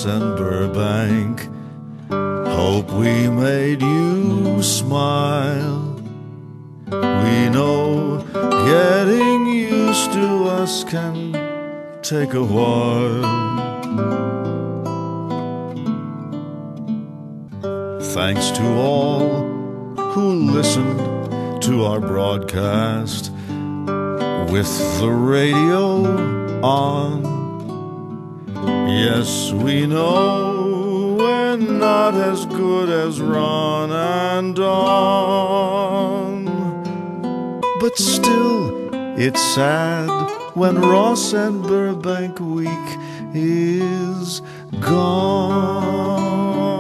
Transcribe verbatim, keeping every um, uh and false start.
Ross and Burbank. Hope we made you smile. We know getting used to us can take a while. Thanks to all who listened to our broadcast with the radio on. Yes, we know we're not as good as Ron and Dawn, but still it's sad when Ross and Burbank week is gone.